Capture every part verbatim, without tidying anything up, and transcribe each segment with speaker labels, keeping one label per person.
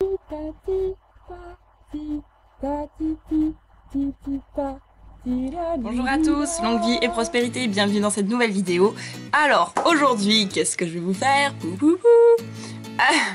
Speaker 1: Bonjour à tous, longue vie et prospérité, bienvenue dans cette nouvelle vidéo. Alors, aujourd'hui, qu'est-ce que je vais vous faire? Ah,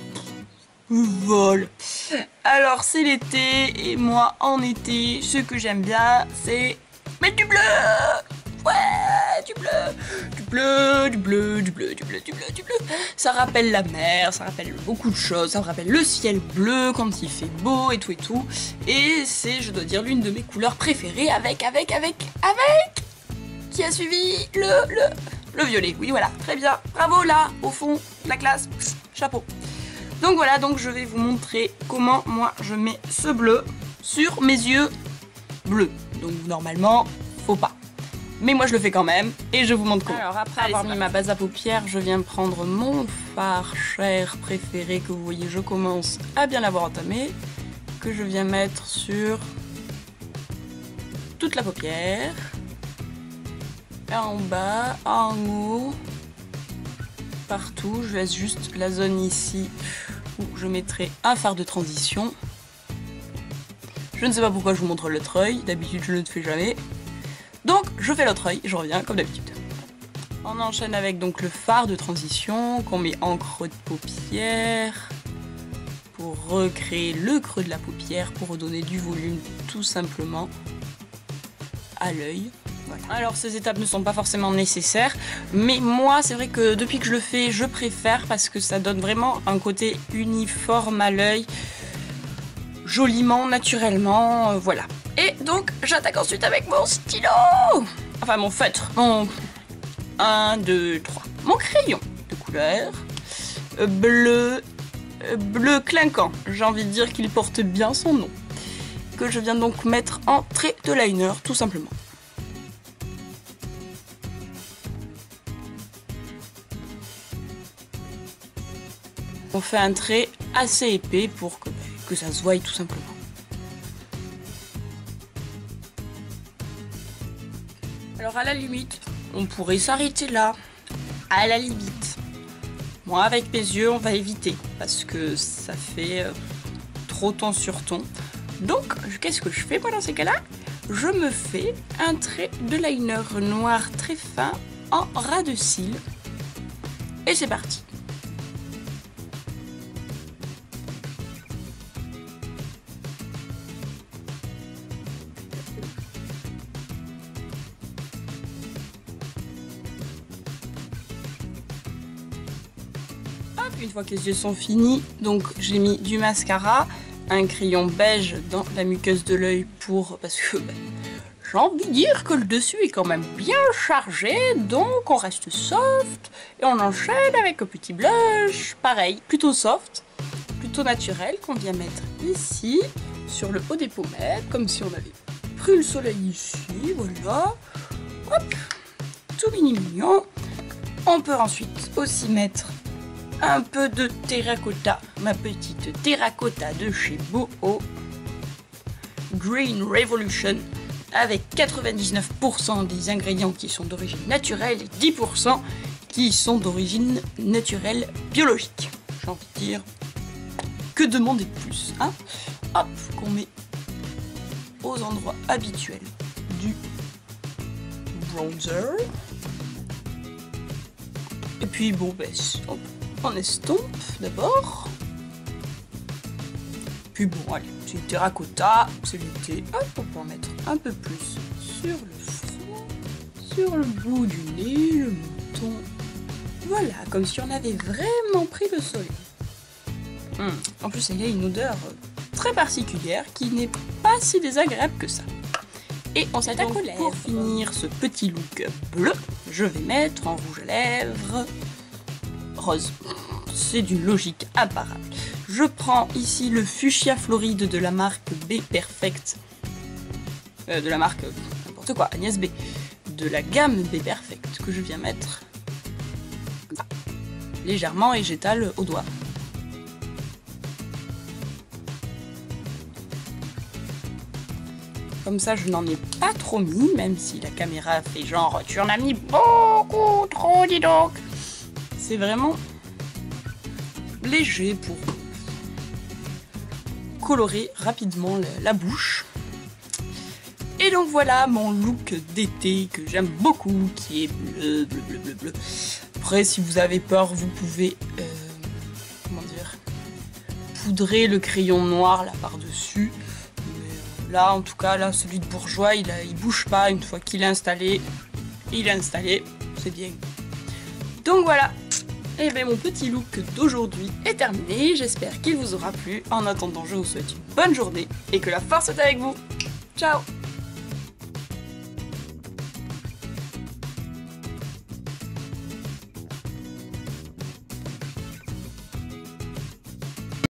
Speaker 1: vol. Alors, c'est l'été, et moi, en été, ce que j'aime bien, c'est mettre du bleu. Ouais, du bleu, du bleu, du bleu, du bleu, du bleu, du bleu, du bleu. Ça rappelle la mer, ça rappelle beaucoup de choses, ça me rappelle le ciel bleu quand il fait beau et tout et tout. Et c'est, je dois dire, l'une de mes couleurs préférées avec, avec, avec, avec, qui a suivi le, le, le violet. Oui, voilà, très bien. Bravo là, au fond de la classe, chapeau. Donc voilà, donc je vais vous montrer comment moi je mets ce bleu sur mes yeux bleus. Donc normalement, faut pas. Mais moi je le fais quand même et je vous montre comment. Alors après avoir mis ma base à paupières, je viens prendre mon fard cher préféré que vous voyez, je commence à bien l'avoir entamé, que je viens mettre sur toute la paupière, en bas, en haut, partout. Je laisse juste la zone ici où je mettrai un fard de transition. Je ne sais pas pourquoi je vous montre l'autre œil, d'habitude je ne le fais jamais. Donc je fais l'autre œil et je reviens comme d'habitude. On enchaîne avec donc le fard de transition qu'on met en creux de paupière pour recréer le creux de la paupière, pour redonner du volume tout simplement à l'œil. Voilà. Alors ces étapes ne sont pas forcément nécessaires, mais moi c'est vrai que depuis que je le fais, je préfère parce que ça donne vraiment un côté uniforme à l'œil, joliment, naturellement, euh, voilà. Et donc j'attaque ensuite avec mon stylo, enfin mon feutre, mon un, deux, trois, mon crayon de couleur euh, bleu, euh, bleu clinquant, j'ai envie de dire qu'il porte bien son nom, que je viens donc mettre en trait de liner tout simplement. On fait un trait assez épais pour que, que ça se voie tout simplement. Alors à la limite, on pourrait s'arrêter là, à la limite. Moi avec mes yeux, on va éviter, parce que ça fait euh, trop ton sur ton. Donc, qu'est-ce que je fais moi dans ces cas-là? Je me fais un trait de liner noir très fin en ras de cils. Et c'est parti. Une fois que les yeux sont finis, donc j'ai mis du mascara, un crayon beige dans la muqueuse de l'œil pour parce que bah, j'ai envie de dire que le dessus est quand même bien chargé, donc on reste soft et on enchaîne avec un petit blush, pareil, plutôt soft, plutôt naturel qu'on vient mettre ici sur le haut des pommettes, comme si on avait pris le soleil ici, voilà, hop, tout mini mignon. On peut ensuite aussi mettre un peu de terracotta, ma petite terracotta de chez Boho, Green Revolution, avec quatre-vingt-dix-neuf pour cent des ingrédients qui sont d'origine naturelle et dix pour cent qui sont d'origine naturelle biologique. J'ai envie de dire, que demander de plus, hein? Hop, qu'on met aux endroits habituels du bronzer. Et puis bon, ben, hop. On estompe d'abord. Puis bon, allez, c'est terracotta, c'est l'été. Hop, on peut en mettre un peu plus sur le front, sur le bout du nez, le menton. Voilà, comme si on avait vraiment pris le soleil. Hum. En plus, il y a une odeur très particulière qui n'est pas si désagréable que ça. Et on s'attaque aux lèvres. Pour finir ce petit look bleu, je vais mettre en rouge à lèvres rose. C'est d'une logique imparable. Je prends ici le fuchsia floride de la marque B Perfect. Euh, de la marque, n'importe quoi, Agnès B. De la gamme B Perfect que je viens mettre comme ça, légèrement, et j'étale au doigt. Comme ça, je n'en ai pas trop mis, même si la caméra fait genre « Tu en as mis beaucoup trop, dis donc !» C'est vraiment léger pour colorer rapidement la, la bouche. Et donc voilà mon look d'été que j'aime beaucoup, qui est bleu, bleu, bleu, bleu, bleu. Après, si vous avez peur, vous pouvez, euh, comment dire, poudrer le crayon noir là par-dessus. Là, en tout cas, là, celui de Bourjois, il, a, il bouge pas une fois qu'il est installé. Il est installé, c'est bien. Donc voilà, et bien mon petit look d'aujourd'hui est terminé. J'espère qu'il vous aura plu. En attendant, je vous souhaite une bonne journée et que la force est avec vous. Ciao!